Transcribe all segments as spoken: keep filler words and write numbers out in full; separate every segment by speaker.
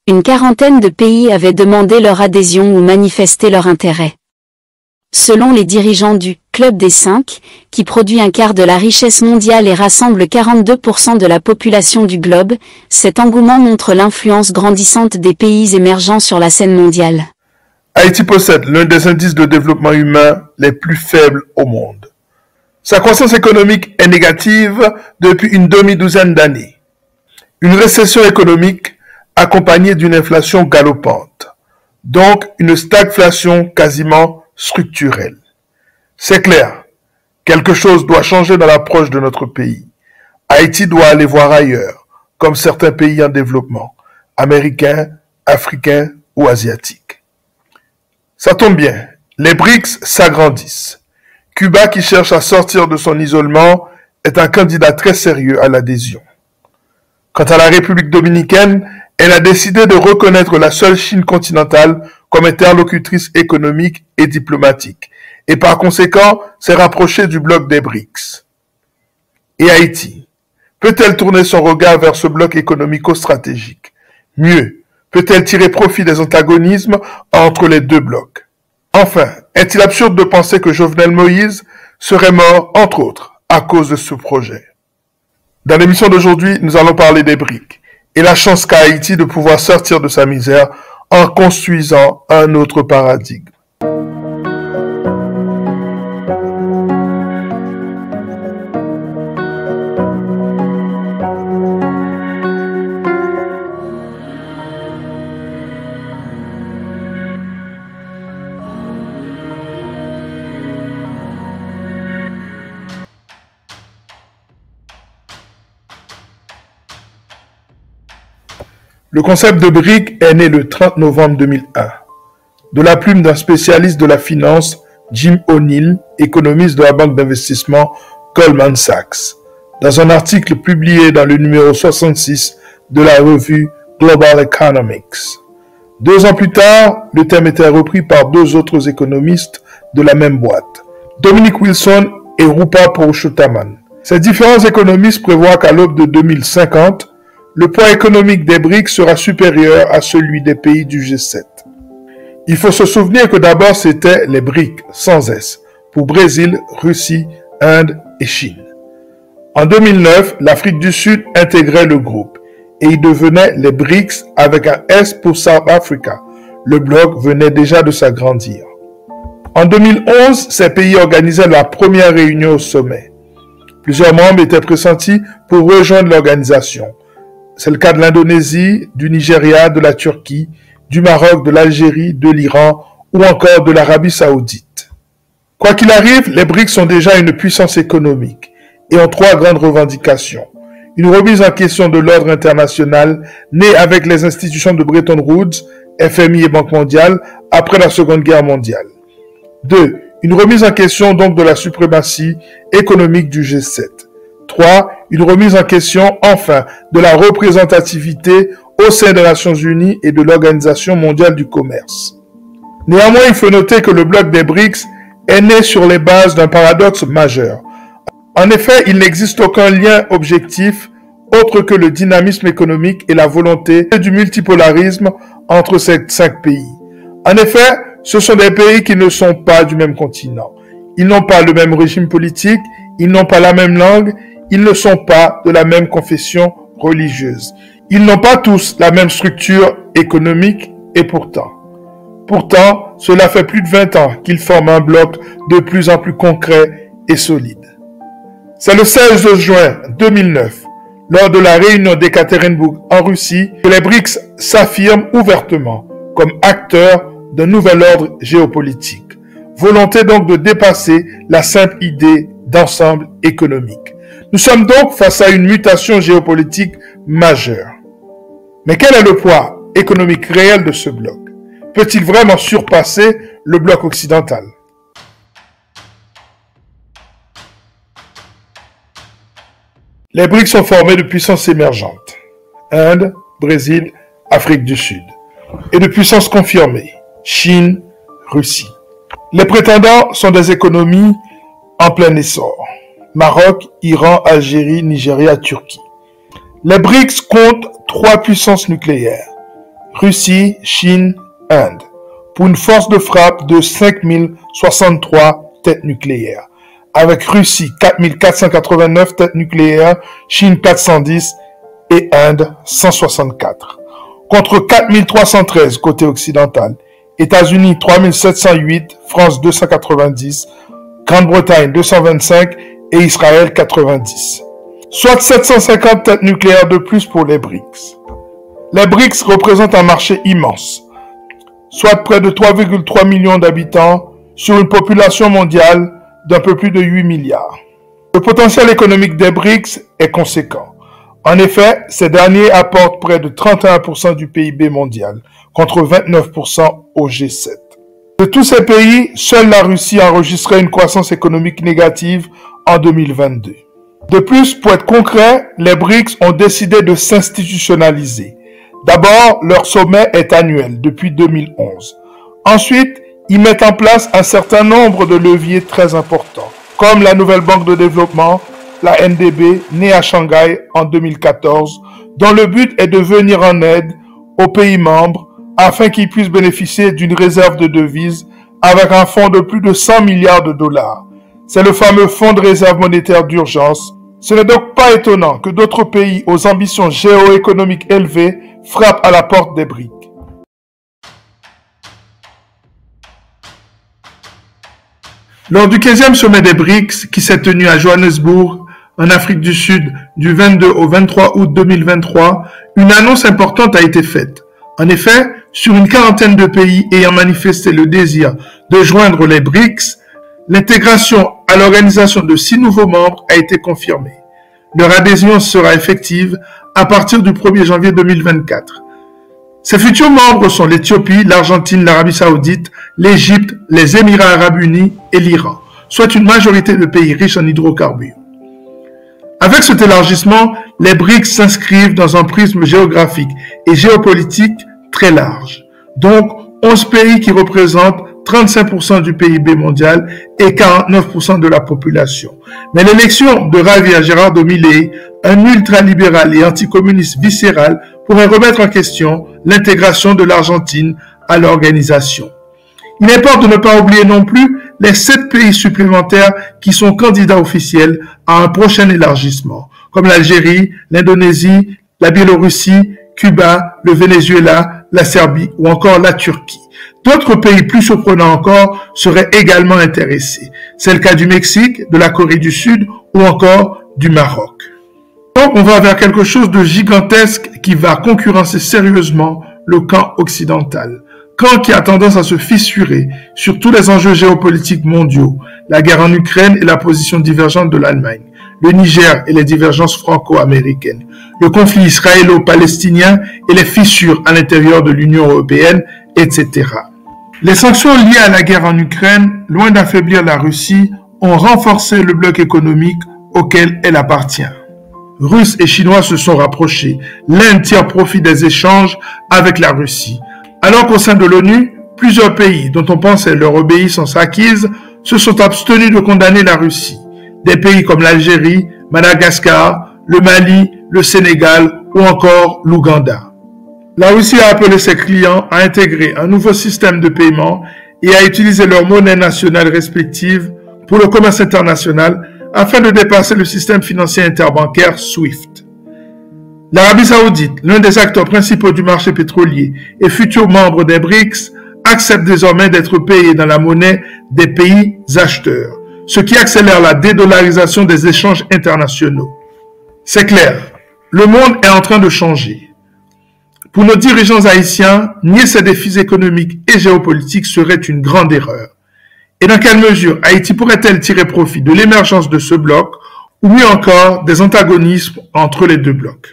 Speaker 1: Une quarantaine de pays avaient demandé leur adhésion ou manifesté leur intérêt. Selon les dirigeants du « Club des cinq », qui produit un quart de la richesse mondiale et rassemble quarante-deux pour cent de la population du globe, cet engouement montre l'influence grandissante des pays émergents sur la scène mondiale.
Speaker 2: Haïti possède l'un des indices de développement humain les plus faibles au monde. Sa croissance économique est négative depuis une demi-douzaine d'années. Une récession économique accompagnée d'une inflation galopante, donc une stagflation quasiment structurelle. C'est clair, quelque chose doit changer dans l'approche de notre pays. Haïti doit aller voir ailleurs, comme certains pays en développement, américains, africains ou asiatiques. Ça tombe bien, les B R I C S s'agrandissent. Cuba, qui cherche à sortir de son isolement, est un candidat très sérieux à l'adhésion. Quant à la République dominicaine, elle a décidé de reconnaître la seule Chine continentale comme interlocutrice économique et diplomatique, et par conséquent s'est rapprochée du bloc des B R I C S. Et Haïti, peut-elle tourner son regard vers ce bloc économico-stratégique? Mieux, peut-elle tirer profit des antagonismes entre les deux blocs? Enfin, est-il absurde de penser que Jovenel Moïse serait mort, entre autres, à cause de ce projet? Dans l'émission d'aujourd'hui, nous allons parler des B R I C S et la chance qu'a Haïti de pouvoir sortir de sa misère en construisant un autre paradigme. Le concept de B R I C est né le trente novembre deux mille un, de la plume d'un spécialiste de la finance, Jim O'Neill, économiste de la banque d'investissement Goldman Sachs, dans un article publié dans le numéro soixante-six de la revue Global Economics. Deux ans plus tard, le thème était repris par deux autres économistes de la même boîte, Dominic Wilson et Rupa Purushothaman. Ces différents économistes prévoient qu'à l'aube de deux mille cinquante, le poids économique des B R I C S sera supérieur à celui des pays du G sept. Il faut se souvenir que d'abord c'était les B R I C, sans S, pour Brésil, Russie, Inde et Chine. En deux mille neuf, l'Afrique du Sud intégrait le groupe et il devenait les B R I C S avec un S pour South Africa. Le bloc venait déjà de s'agrandir. En deux mille onze, ces pays organisaient la première réunion au sommet. Plusieurs membres étaient pressentis pour rejoindre l'organisation. C'est le cas de l'Indonésie, du Nigeria, de la Turquie, du Maroc, de l'Algérie, de l'Iran ou encore de l'Arabie Saoudite. Quoi qu'il arrive, les B R I C S sont déjà une puissance économique et ont trois grandes revendications. Une remise en question de l'ordre international née avec les institutions de Bretton Woods, F M I et Banque mondiale après la Seconde Guerre mondiale. Deux. Une remise en question donc de la suprématie économique du G sept. Trois. Une remise en question, enfin, de la représentativité au sein des Nations Unies et de l'Organisation mondiale du commerce. Néanmoins, il faut noter que le bloc des B R I C S est né sur les bases d'un paradoxe majeur. En effet, il n'existe aucun lien objectif autre que le dynamisme économique et la volonté du multipolarisme entre ces cinq pays. En effet, ce sont des pays qui ne sont pas du même continent. Ils n'ont pas le même régime politique, ils n'ont pas la même langue, ils ne sont pas de la même confession religieuse. Ils n'ont pas tous la même structure économique et pourtant. Pourtant, cela fait plus de vingt ans qu'ils forment un bloc de plus en plus concret et solide. C'est le seize juin deux mille neuf, lors de la réunion d'Ekaterinbourg en Russie, que les B R I C S s'affirment ouvertement comme acteurs d'un nouvel ordre géopolitique. Volonté donc de dépasser la simple idée d'ensemble économique. Nous sommes donc face à une mutation géopolitique majeure. Mais quel est le poids économique réel de ce bloc? Peut-il vraiment surpasser le bloc occidental? Les B R I C S sont formés de puissances émergentes. Inde, Brésil, Afrique du Sud. Et de puissances confirmées. Chine, Russie. Les prétendants sont des économies en plein essor. Maroc, Iran, Algérie, Nigeria, Turquie. Les B R I C S comptent trois puissances nucléaires. Russie, Chine, Inde, pour une force de frappe de cinq mille soixante-trois têtes nucléaires, avec Russie quatre mille quatre cent quatre-vingt-neuf têtes nucléaires, Chine quatre cent dix et Inde cent soixante-quatre, contre quatre mille trois cent treize côté occidental, États-Unis trois mille sept cent huit, France deux cent quatre-vingt-dix, Grande-Bretagne deux cent vingt-cinq et Israël quatre-vingt-dix, soit sept cent cinquante têtes nucléaires de plus pour les B R I C S. Les B R I C S représentent un marché immense, soit près de trois virgule trois millions d'habitants sur une population mondiale d'un peu plus de huit milliards. Le potentiel économique des B R I C S est conséquent. En effet, ces derniers apportent près de trente et un pour cent du P I B mondial, contre vingt-neuf pour cent au G sept. De tous ces pays, seule la Russie enregistrait une croissance économique négative en deux mille vingt-deux. De plus, pour être concret, les B R I C S ont décidé de s'institutionnaliser. D'abord, leur sommet est annuel depuis deux mille onze. Ensuite, ils mettent en place un certain nombre de leviers très importants, comme la nouvelle banque de développement, la N D B, née à Shanghai en deux mille quatorze, dont le but est de venir en aide aux pays membres afin qu'ils puissent bénéficier d'une réserve de devises avec un fonds de plus de cent milliards de dollars. C'est le fameux fonds de réserve monétaire d'urgence. Ce n'est donc pas étonnant que d'autres pays aux ambitions géoéconomiques élevées frappent à la porte des B R I C. Lors du quinzième sommet des B R I C S qui s'est tenu à Johannesburg, en Afrique du Sud, du vingt-deux au vingt-trois août deux mille vingt-trois, une annonce importante a été faite. En effet, sur une quarantaine de pays ayant manifesté le désir de joindre les B R I C S, l'intégration à l'organisation de six nouveaux membres a été confirmée. Leur adhésion sera effective à partir du premier janvier deux mille vingt-quatre. Ces futurs membres sont l'Éthiopie, l'Argentine, l'Arabie Saoudite, l'Égypte, les Émirats Arabes Unis et l'Iran, soit une majorité de pays riches en hydrocarbures. Avec cet élargissement, les B R I C S s'inscrivent dans un prisme géographique et géopolitique très large. Donc, onze pays qui représentent trente-cinq pour cent du P I B mondial et quarante-neuf pour cent de la population. Mais l'élection de Javier Gerardo Milei, un ultralibéral et anticommuniste viscéral, pourrait remettre en question l'intégration de l'Argentine à l'organisation. Il importe de ne pas oublier non plus les sept pays supplémentaires qui sont candidats officiels à un prochain élargissement, comme l'Algérie, l'Indonésie, la Biélorussie, Cuba, le Venezuela, la Serbie ou encore la Turquie. D'autres pays plus surprenants encore seraient également intéressés. C'est le cas du Mexique, de la Corée du Sud ou encore du Maroc. Donc on va vers quelque chose de gigantesque qui va concurrencer sérieusement le camp occidental. Camp qui a tendance à se fissurer sur tous les enjeux géopolitiques mondiaux, la guerre en Ukraine et la position divergente de l'Allemagne, le Niger et les divergences franco-américaines, le conflit israélo-palestinien et les fissures à l'intérieur de l'Union européenne, et cetera. Les sanctions liées à la guerre en Ukraine, loin d'affaiblir la Russie, ont renforcé le bloc économique auquel elle appartient. Russes et Chinois se sont rapprochés. L'Inde tire profit des échanges avec la Russie. Alors qu'au sein de l'ONU, plusieurs pays dont on pensait leur obéissance acquise se sont abstenus de condamner la Russie. Des pays comme l'Algérie, Madagascar, le Mali, le Sénégal ou encore l'Ouganda. La Russie a appelé ses clients à intégrer un nouveau système de paiement et à utiliser leur monnaie nationale respective pour le commerce international afin de dépasser le système financier interbancaire SWIFT. L'Arabie Saoudite, l'un des acteurs principaux du marché pétrolier et futur membre des B R I C S, accepte désormais d'être payé dans la monnaie des pays acheteurs, ce qui accélère la dédollarisation des échanges internationaux. C'est clair, le monde est en train de changer. Pour nos dirigeants haïtiens, nier ces défis économiques et géopolitiques serait une grande erreur. Et dans quelle mesure Haïti pourrait-elle tirer profit de l'émergence de ce bloc ou mieux encore des antagonismes entre les deux blocs?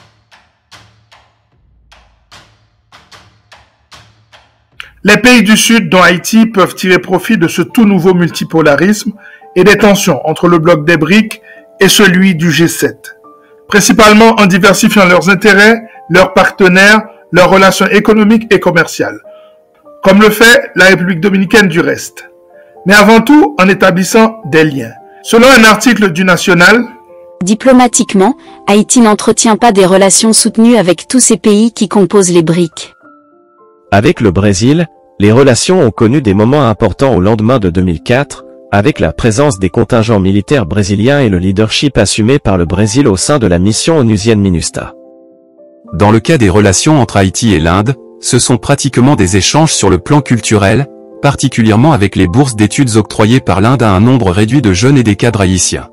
Speaker 2: Les pays du Sud, dont Haïti, peuvent tirer profit de ce tout nouveau multipolarisme et des tensions entre le bloc des B R I C et celui du G sept, principalement en diversifiant leurs intérêts, leurs partenaires, leurs relations économiques et commerciales, comme le fait la République dominicaine du reste. Mais avant tout en établissant des liens. Selon un article du National,
Speaker 1: diplomatiquement, Haïti n'entretient pas des relations soutenues avec tous ces pays qui composent les B R I C.
Speaker 3: Avec le Brésil, les relations ont connu des moments importants au lendemain de deux mille quatre, avec la présence des contingents militaires brésiliens et le leadership assumé par le Brésil au sein de la mission onusienne MINUSTA.
Speaker 4: Dans le cas des relations entre Haïti et l'Inde, ce sont pratiquement des échanges sur le plan culturel, particulièrement avec les bourses d'études octroyées par l'Inde à un nombre réduit de jeunes et des cadres haïtiens.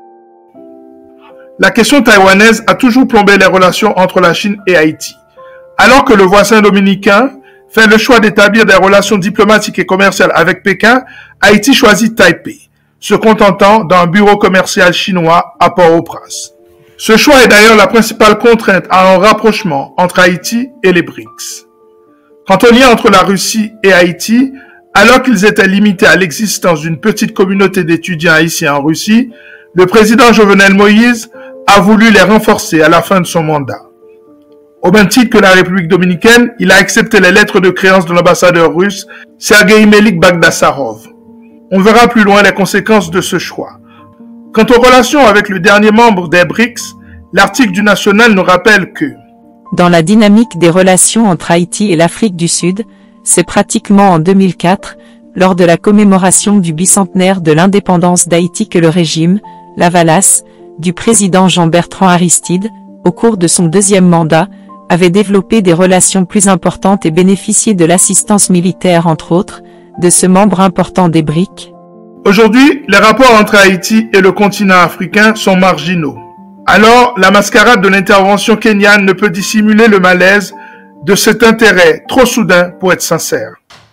Speaker 2: La question taïwanaise a toujours plombé les relations entre la Chine et Haïti. Alors que le voisin dominicain fait le choix d'établir des relations diplomatiques et commerciales avec Pékin, Haïti choisit Taipei, se contentant d'un bureau commercial chinois à Port-au-Prince. Ce choix est d'ailleurs la principale contrainte à un rapprochement entre Haïti et les B R I C S. Quant au lien entre la Russie et Haïti, alors qu'ils étaient limités à l'existence d'une petite communauté d'étudiants haïtiens en Russie, le président Jovenel Moïse a voulu les renforcer à la fin de son mandat. Au même titre que la République dominicaine, il a accepté les lettres de créance de l'ambassadeur russe Sergueï Melik Bagdasarov. On verra plus loin les conséquences de ce choix. Quant aux relations avec le dernier membre des B R I C S, l'article du National nous rappelle que
Speaker 5: dans la dynamique des relations entre Haïti et l'Afrique du Sud, c'est pratiquement en deux mille quatre, lors de la commémoration du bicentenaire de l'indépendance d'Haïti que le régime, la Valace, du président Jean-Bertrand Aristide, au cours de son deuxième mandat, avait développé des relations plus importantes et bénéficié de l'assistance militaire entre autres, de ce membre important des B R I C.
Speaker 2: Aujourd'hui, les rapports entre Haïti et le continent africain sont marginaux. Alors, la mascarade de l'intervention kenyane ne peut dissimuler le malaise de cet intérêt trop soudain pour être sincère.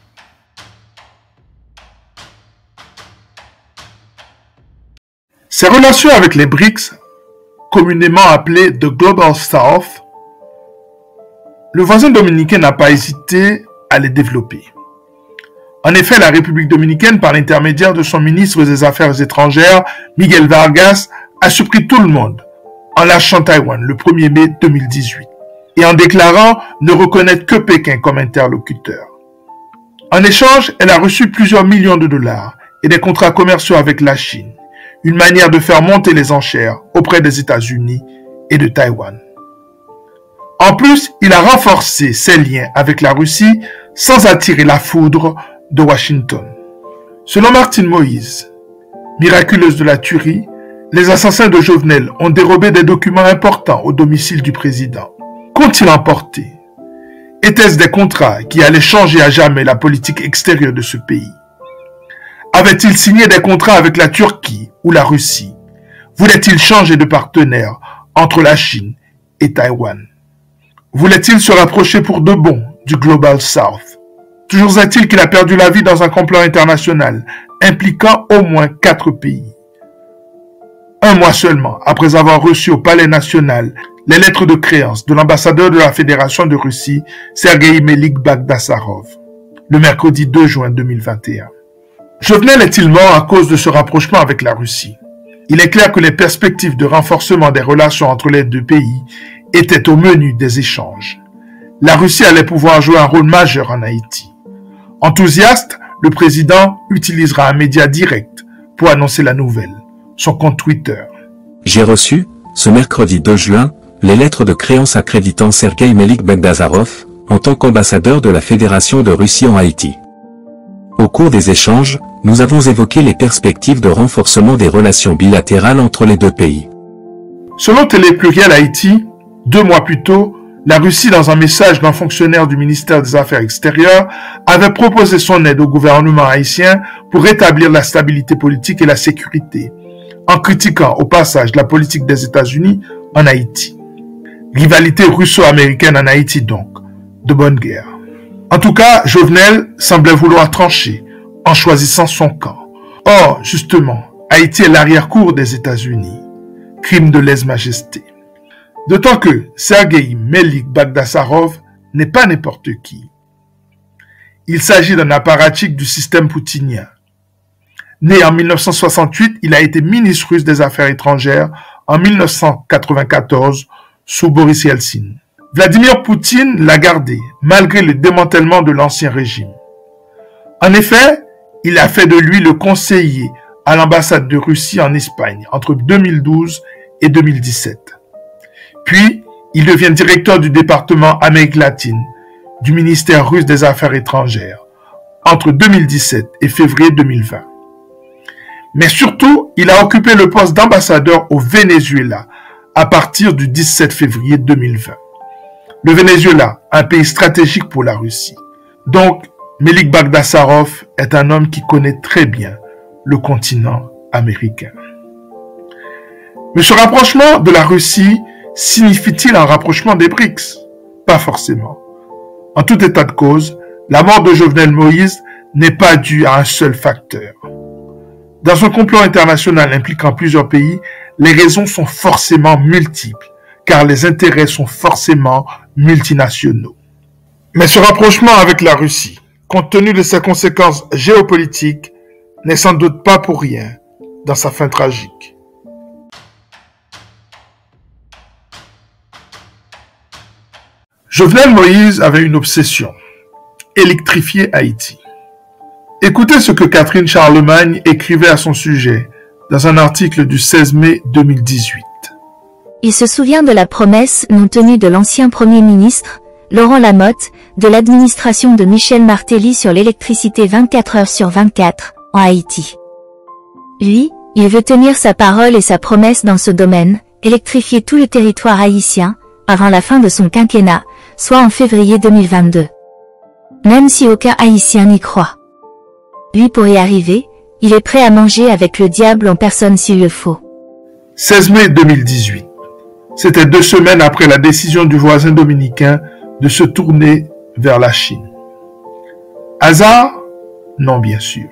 Speaker 2: Ces relations avec les B R I C S, communément appelées The Global South, le voisin dominicain n'a pas hésité à les développer. En effet, la République dominicaine, par l'intermédiaire de son ministre des Affaires étrangères, Miguel Vargas, a surpris tout le monde en lâchant Taïwan le premier mai deux mille dix-huit et en déclarant ne reconnaître que Pékin comme interlocuteur. En échange, elle a reçu plusieurs millions de dollars et des contrats commerciaux avec la Chine, une manière de faire monter les enchères auprès des États-Unis et de Taïwan. En plus, il a renforcé ses liens avec la Russie sans attirer la foudre de Washington. Selon Martine Moïse, miraculeuse de la tuerie, les assassins de Jovenel ont dérobé des documents importants au domicile du président. Qu'ont-ils emporté? Étaient-ce des contrats qui allaient changer à jamais la politique extérieure de ce pays? Avait-il signé des contrats avec la Turquie ou la Russie? Voulait-il changer de partenaire entre la Chine et Taïwan? Voulait-il se rapprocher pour de bon du Global South? Toujours est-il qu'il a perdu la vie dans un complot international impliquant au moins quatre pays. Un mois seulement après avoir reçu au Palais national les lettres de créance de l'ambassadeur de la Fédération de Russie, Sergueï Melik Bagdasarov, le mercredi deux juin deux mille vingt et un. Jovenel est-il mort à cause de ce rapprochement avec la Russie? Il est clair que les perspectives de renforcement des relations entre les deux pays étaient au menu des échanges. La Russie allait pouvoir jouer un rôle majeur en Haïti. Enthousiaste, le président utilisera un média direct pour annoncer la nouvelle, son compte Twitter.
Speaker 6: J'ai reçu, ce mercredi deux juin, les lettres de créance accréditant Sergueï Melik Bagdasarov en tant qu'ambassadeur de la Fédération de Russie en Haïti. Au cours des échanges, nous avons évoqué les perspectives de renforcement des relations bilatérales entre les deux pays.
Speaker 2: Selon Télé Pluriel Haïti, deux mois plus tôt, la Russie, dans un message d'un fonctionnaire du ministère des Affaires extérieures, avait proposé son aide au gouvernement haïtien pour rétablir la stabilité politique et la sécurité, en critiquant au passage la politique des États-Unis en Haïti. Rivalité russo-américaine en Haïti donc, de bonne guerre. En tout cas, Jovenel semblait vouloir trancher en choisissant son camp. Or, justement, Haïti est l'arrière-cour des États-Unis. Crime de lèse-majesté. D'autant que Sergueï Melik Bagdasarov n'est pas n'importe qui. Il s'agit d'un apparatchik du système poutinien. Né en mille neuf cent soixante-huit, il a été ministre russe des Affaires étrangères en mille neuf cent quatre-vingt-quatorze sous Boris Yeltsin. Vladimir Poutine l'a gardé malgré le démantèlement de l'ancien régime. En effet, il a fait de lui le conseiller à l'ambassade de Russie en Espagne entre deux mille douze et deux mille dix-sept. Puis, il devient directeur du département Amérique latine, du ministère russe des Affaires étrangères entre deux mille dix-sept et février deux mille vingt. Mais surtout, il a occupé le poste d'ambassadeur au Venezuela à partir du dix-sept février deux mille vingt. Le Venezuela, un pays stratégique pour la Russie. Donc, Melik Bagdasarov est un homme qui connaît très bien le continent américain. Mais ce rapprochement de la Russie signifie-t-il un rapprochement des BRICS? Pas forcément. En tout état de cause, la mort de Jovenel Moïse n'est pas due à un seul facteur. Dans un complot international impliquant plusieurs pays, les raisons sont forcément multiples, car les intérêts sont forcément multinationaux. Mais ce rapprochement avec la Russie, compte tenu de ses conséquences géopolitiques, n'est sans doute pas pour rien dans sa fin tragique. Jovenel Moïse avait une obsession, électrifier Haïti. Écoutez ce que Catherine Charlemagne écrivait à son sujet dans un article du seize mai deux mille dix-huit.
Speaker 7: Il se souvient de la promesse non tenue de l'ancien Premier ministre, Laurent Lamotte, de l'administration de Michel Martelly sur l'électricité vingt-quatre heures sur vingt-quatre, en Haïti. Lui, il veut tenir sa parole et sa promesse dans ce domaine, électrifier tout le territoire haïtien, avant la fin de son quinquennat, soit en février deux mille vingt-deux. Même si aucun Haïtien n'y croit. Lui, pour y arriver, il est prêt à manger avec le diable en personne s'il le faut.
Speaker 2: seize mai deux mille dix-huit. C'était deux semaines après la décision du voisin dominicain de se tourner vers la Chine. Hasard? Non, bien sûr.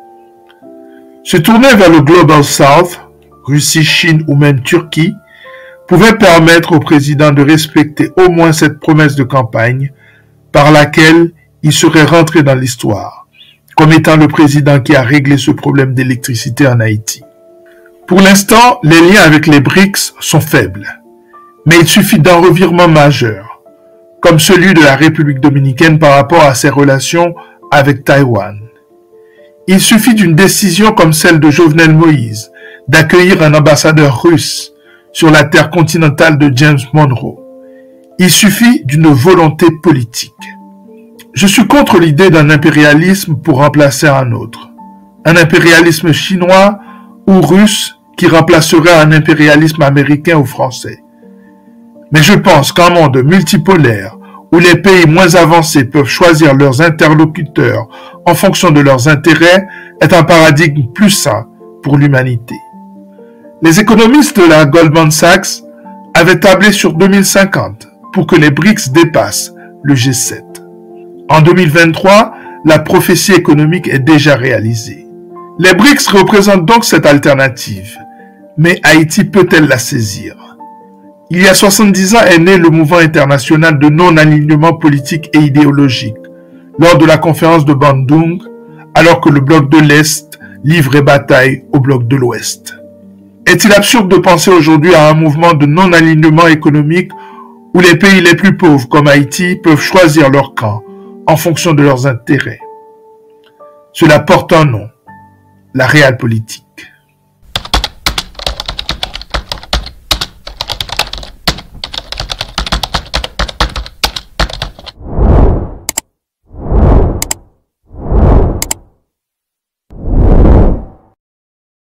Speaker 2: Se tourner vers le Global South, Russie, Chine ou même Turquie, pouvait permettre au président de respecter au moins cette promesse de campagne par laquelle il serait rentré dans l'histoire, comme étant le président qui a réglé ce problème d'électricité en Haïti. Pour l'instant, les liens avec les BRICS sont faibles, mais il suffit d'un revirement majeur, comme celui de la République dominicaine par rapport à ses relations avec Taïwan. Il suffit d'une décision comme celle de Jovenel Moïse d'accueillir un ambassadeur russe sur la terre continentale de James Monroe. Il suffit d'une volonté politique. Je suis contre l'idée d'un impérialisme pour remplacer un autre. Un impérialisme chinois ou russe qui remplacerait un impérialisme américain ou français. Mais je pense qu'un monde multipolaire où les pays moins avancés peuvent choisir leurs interlocuteurs en fonction de leurs intérêts est un paradigme plus sain pour l'humanité. Les économistes de la Goldman Sachs avaient tablé sur deux mille cinquante pour que les BRICS dépassent le G sept. En deux mille vingt-trois, la prophétie économique est déjà réalisée. Les BRICS représentent donc cette alternative, mais Haïti peut-elle la saisir? Il y a soixante-dix ans est né le mouvement international de non-alignement politique et idéologique, lors de la conférence de Bandung, alors que le bloc de l'Est livrait bataille au bloc de l'Ouest. Est-il absurde de penser aujourd'hui à un mouvement de non-alignement économique où les pays les plus pauvres comme Haïti peuvent choisir leur camp en fonction de leurs intérêts? Cela porte un nom, la realpolitik.